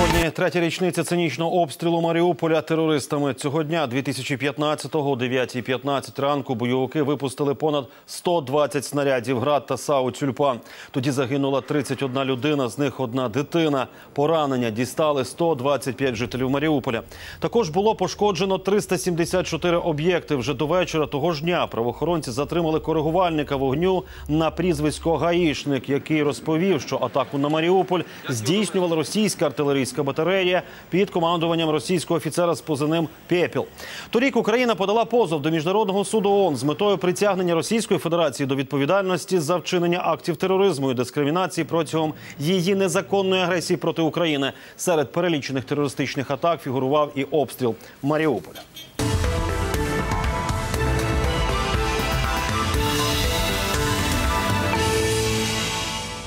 Сьогодні третя річниця цинічного обстрілу Маріуполя терористами. Цього дня, 2015-го, о 9:15 ранку, бойовики випустили понад 120 снарядів «Град» та САУ «Тюльпан». Тоді загинула 31 людина, з них одна дитина. Поранення дістали 125 жителів Маріуполя. Також було пошкоджено 374 об'єкти. Вже до вечора того ж дня правоохоронці затримали коригувальника вогню на прізвисько «Гаїшник», який розповів, що атаку на Маріуполь здійснювала російська артилерійська батарея під командуванням російського офіцера з позивним «Пєпіл». Торік Україна подала позов до Міжнародного суду ООН з метою притягнення Російської Федерації до відповідальності за вчинення актів тероризму і дискримінації протягом її незаконної агресії проти України. Серед перелічених терористичних атак фігурував і обстріл Маріуполя.